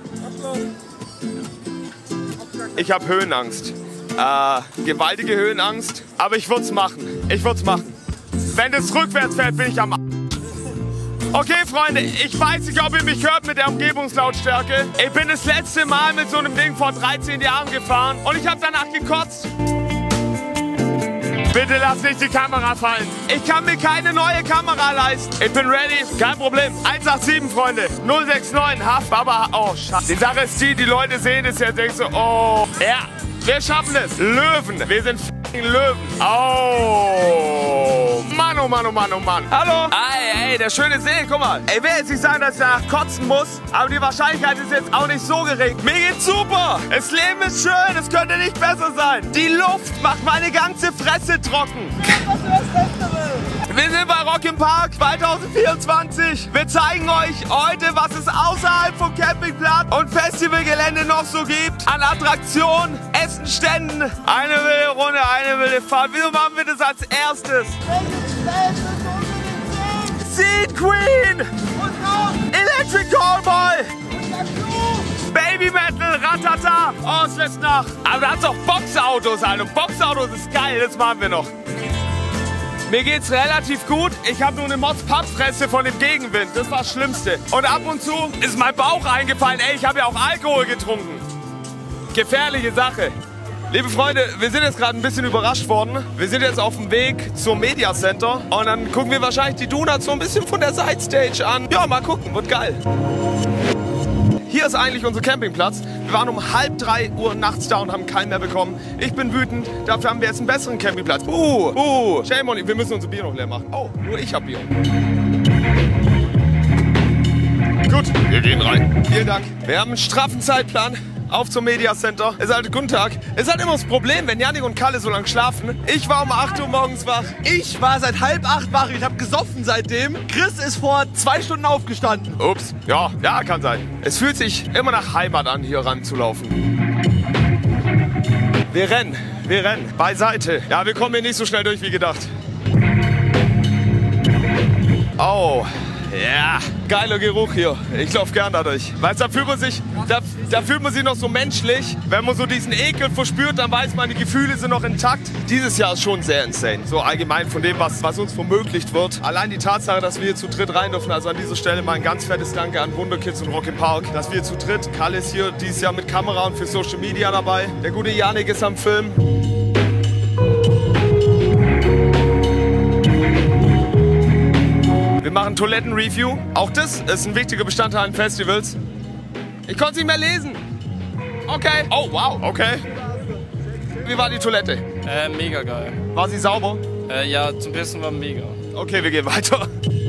Ich habe Höhenangst. Gewaltige Höhenangst. Aber ich würde es machen. Ich würde es machen. Wenn es rückwärts fährt, bin ich am Arsch. Okay, Freunde, ich weiß nicht, ob ihr mich hört mit der Umgebungslautstärke. Ich bin das letzte Mal mit so einem Ding vor 13 Jahren gefahren und ich habe danach gekotzt. Bitte lass nicht die Kamera fallen. Ich kann mir keine neue Kamera leisten. Ich bin ready, kein Problem. 187, Freunde. 069, Haftbaba. Oh, Scheiße. Die Sache ist die Leute sehen es jetzt, denken so, oh. Ja, wir schaffen es. Löwen. Wir sind Löwen. Oh. Mann, oh Mann, oh Mann, oh Mann. Hallo. Ey, der schöne See, guck mal. Ich will jetzt nicht sagen, dass ich danach kotzen muss, aber die Wahrscheinlichkeit ist jetzt auch nicht so gering. Mir geht's super. Das Leben ist schön, es könnte nicht besser sein. Die Luft macht meine ganze Fresse trocken. Wir sind bei Rock im Park 2024. Wir zeigen euch heute, was es außerhalb vom Campingplatz und Festivalgelände noch so gibt. An Attraktionen, Essenständen. Eine wilde Runde, eine wilde Fahrt. Wieso machen wir das als erstes? Seed Queen! Electric Callboy! Baby Metal, Ratata! Oh, es lässt nach. Aber da hat's auch Boxautos, Alter. Boxautos ist geil, das machen wir noch. Mir geht's relativ gut. Ich habe nur eine Mods-Pappfresse von dem Gegenwind. Das war das Schlimmste. Und ab und zu ist mein Bauch eingefallen. Ey, ich habe ja auch Alkohol getrunken. Gefährliche Sache. Liebe Freunde, wir sind jetzt gerade ein bisschen überrascht worden. Wir sind jetzt auf dem Weg zum Media Center. Und dann gucken wir wahrscheinlich die Donuts so ein bisschen von der Sidestage an. Ja, mal gucken, wird geil. Hier ist eigentlich unser Campingplatz. Wir waren um 2:30 Uhr nachts da und haben keinen mehr bekommen. Ich bin wütend, dafür haben wir jetzt einen besseren Campingplatz. Shame on you. Wir müssen unser Bier noch leer machen. Oh, nur ich hab Bier. Gut, wir gehen rein. Vielen Dank. Wir haben einen straffen Zeitplan. Auf zum Media Center. Es ist halt guten Tag. Es ist halt immer das Problem, wenn Janik und Kalle so lange schlafen. Ich war um 8 Uhr morgens wach. Ich war seit 7:30 wach. Ich habe gesoffen seitdem. Chris ist vor 2 Stunden aufgestanden. Ups. Ja, kann sein. Es fühlt sich immer nach Heimat an, hier ranzulaufen. Wir rennen. Beiseite. Ja, wir kommen hier nicht so schnell durch wie gedacht. Oh. Ja, geiler Geruch hier. Ich laufe gern dadurch. Weißt du, da fühlt man sich noch so menschlich. Wenn man so diesen Ekel verspürt, dann weiß man, die Gefühle sind noch intakt. Dieses Jahr ist schon sehr insane. So allgemein von dem, was uns vermöglicht wird. Allein die Tatsache, dass wir hier zu dritt rein dürfen. Also an dieser Stelle mal ein ganz fettes Danke an Wunderkids und Rock im Park. Dass wir zu dritt, Kalle ist hier dieses Jahr mit Kamera und für Social Media dabei. Der gute Janik ist am Film. Wir machen Toiletten-Review. Auch das ist ein wichtiger Bestandteil an Festivals. Ich konnte es nicht mehr lesen. Okay. Oh, wow. Okay. Wie war die Toilette? Mega geil. War sie sauber? Ja, zum Pissen war mega. Okay, wir gehen weiter.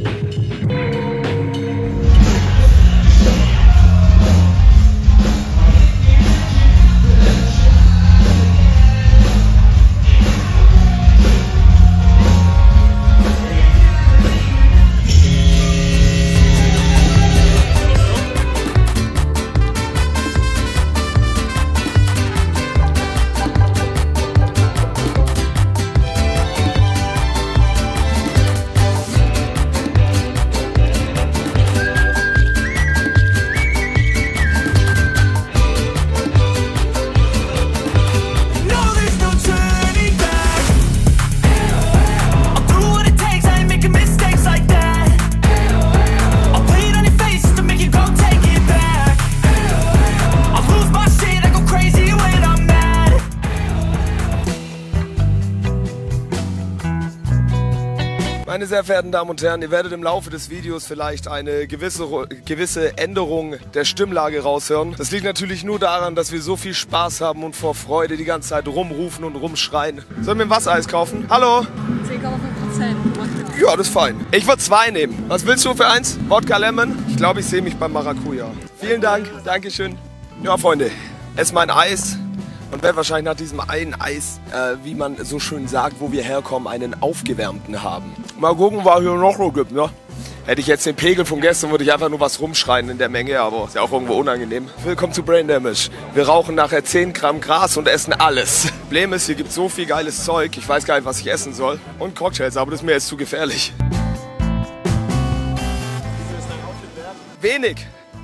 Meine sehr verehrten Damen und Herren, ihr werdet im Laufe des Videos vielleicht eine gewisse Änderung der Stimmlage raushören. Das liegt natürlich nur daran, dass wir so viel Spaß haben und vor Freude die ganze Zeit rumrufen und rumschreien. Sollen wir ein Wassereis kaufen? Hallo? 10,5%. Ja, das ist fein. Ich würde 2 nehmen. Was willst du für eins? Wodka Lemon? Ich glaube, ich sehe mich beim Maracuja. Vielen Dank. Dankeschön. Ja, Freunde, ess mein Eis. Und werde wahrscheinlich nach diesem einen Eis, wie man so schön sagt, wo wir herkommen, einen aufgewärmten haben. Mal gucken, was hier noch so gibt, ne? Hätte ich jetzt den Pegel von gestern, würde ich einfach nur was rumschreien in der Menge, aber ist ja auch irgendwo unangenehm. Willkommen zu Brain Damage. Wir rauchen nachher 10 Gramm Gras und essen alles. Problem ist, hier gibt es so viel geiles Zeug, ich weiß gar nicht, was ich essen soll. Und Cocktails, aber das ist mir jetzt zu gefährlich. Wenig.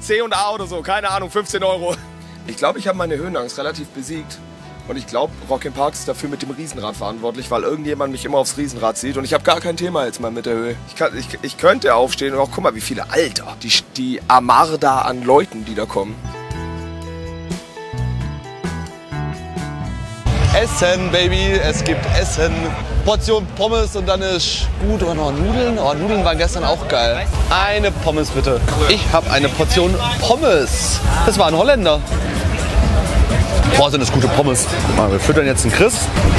C&A oder so, keine Ahnung, 15 Euro. Ich glaube, ich habe meine Höhenangst relativ besiegt. Und ich glaube, Rock im Park ist dafür mit dem Riesenrad verantwortlich, weil irgendjemand mich immer aufs Riesenrad sieht. Und ich habe gar kein Thema jetzt mal mit der Höhe. Ich könnte aufstehen und auch, guck mal, wie viele, Alter, die Armada an Leuten, die da kommen. Essen, Baby, es gibt Essen. Portion Pommes und dann ist gut. Und noch Nudeln. Oh, Nudeln waren gestern auch geil. Eine Pommes bitte. Ich habe eine Portion Pommes. Das war ein Holländer. Boah, sind das gute Pommes. Mal, wir füttern jetzt einen Chris.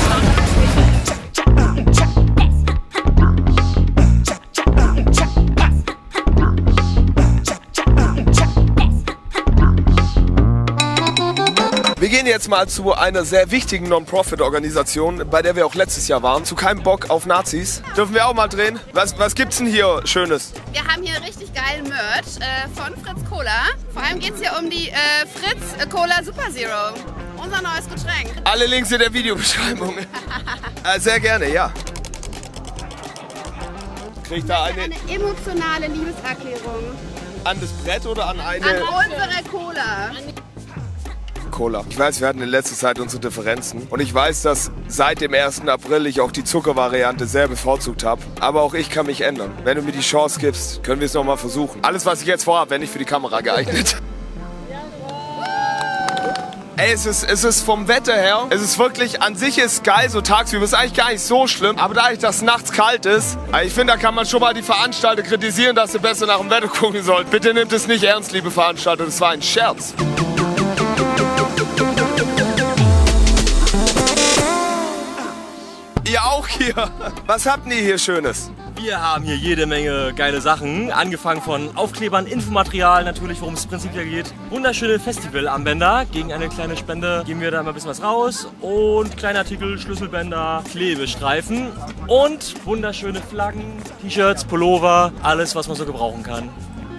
Wir gehen jetzt mal zu einer sehr wichtigen Non-Profit-Organisation, bei der wir auch letztes Jahr waren. Zu Keinem Bock auf Nazis. Dürfen wir auch mal drehen? Was gibt's denn hier Schönes? Wir haben hier richtig geilen Merch von Fritz Cola. Vor allem geht es hier um die Fritz Cola Super Zero. Unser neues Getränk. Alle Links in der Videobeschreibung. Sehr gerne, ja. Kriegt da eine emotionale Liebeserklärung. an das Brett oder an eine... An unsere Cola. Cola. Ich weiß, wir hatten in letzter Zeit unsere Differenzen. Und ich weiß, dass seit dem 1. April ich auch die Zuckervariante sehr bevorzugt habe. Aber auch ich kann mich ändern. Wenn du mir die Chance gibst, können wir es nochmal versuchen. Alles, was ich jetzt vorhabe, wäre nicht für die Kamera geeignet. Ey, es ist vom Wetter her, es ist wirklich, an sich ist geil, so tagsüber ist eigentlich gar nicht so schlimm. Aber dadurch, dass es nachts kalt ist, ich finde, da kann man schon mal die Veranstalter kritisieren, dass sie besser nach dem Wetter gucken sollen. Bitte nehmt es nicht ernst, liebe Veranstalter, das war ein Scherz. Ihr auch hier. Was habt ihr hier Schönes? Wir haben hier jede Menge geile Sachen, angefangen von Aufklebern, Infomaterial, natürlich worum es prinzipiell geht. Wunderschöne Festivalarmbänder, gegen eine kleine Spende geben wir da mal ein bisschen was raus. Und kleine Artikel, Schlüsselbänder, Klebestreifen und wunderschöne Flaggen, T-Shirts, Pullover, alles was man so gebrauchen kann.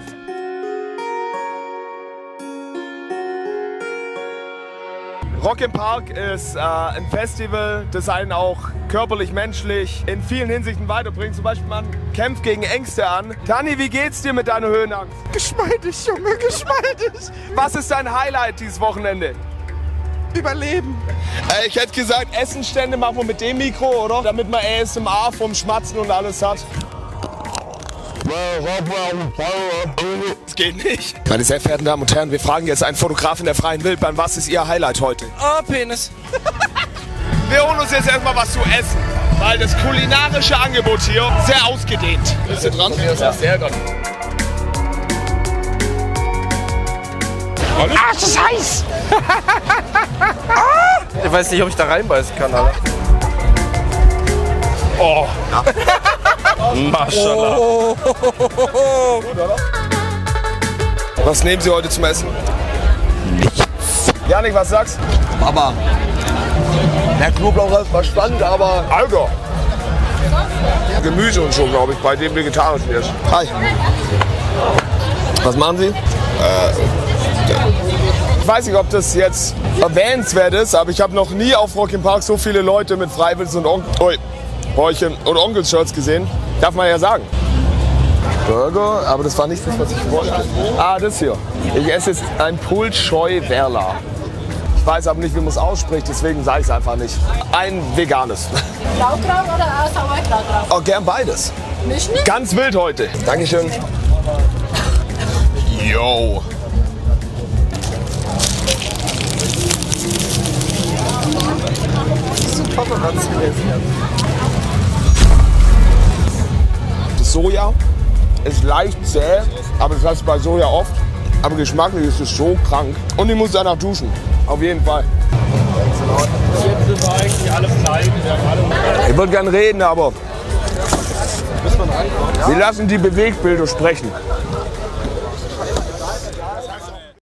Rock im Park ist ein Festival, das einen auch körperlich, menschlich in vielen Hinsichten weiterbringt. Zum Beispiel, man kämpft gegen Ängste an. Tani, wie geht's dir mit deiner Höhenangst? Geschmeidig, Junge, geschmeidig. Was ist dein Highlight dieses Wochenende? Überleben. Ich hätte gesagt, Essenstände machen wir mit dem Mikro, oder? Damit man ASMR vom Schmatzen und alles hat. Das geht nicht. Meine sehr verehrten Damen und Herren, wir fragen jetzt einen Fotografen der freien Wildbahn, was ist Ihr Highlight heute? Oh, Penis. Wir holen uns jetzt erstmal was zu essen, weil das kulinarische Angebot hier sehr ausgedehnt. Bist du dran? Ja, sehr gut. Ah, das ist heiß! Ich weiß nicht, ob ich da reinbeißen kann, Alter. Oh. Ja. Maschallah. Oh. Was nehmen Sie heute zum Essen? Nichts. Janik, was sagst du? Aber der Knoblauch war spannend, aber... Alter! Gemüse und so, glaube ich, bei dem vegetarischen ist. Hi. Was machen Sie? Ich weiß nicht, ob das jetzt erwähnenswert ist, aber ich habe noch nie auf Rock im Park so viele Leute mit Freiwilligen und Häuchen und Onkel-Shirts gesehen. Darf man ja sagen. Burger, aber das war nicht das, was ich wollte. Ah, das hier. Ich esse jetzt ein Pulscheu-Werla. Ich weiß aber nicht, wie man es ausspricht, deswegen sage ich es einfach nicht. Ein veganes. Sauerkraut oder Sauerkraut? Oh, gern beides. Mischen? Ganz wild heute. Dankeschön. Yo. Das Soja ist leicht zäh, aber das hast du bei Soja oft. Aber geschmacklich ist es so krank. Und ich muss danach duschen. Auf jeden Fall. Ich würde gerne reden, aber wir lassen die Bewegbilder sprechen.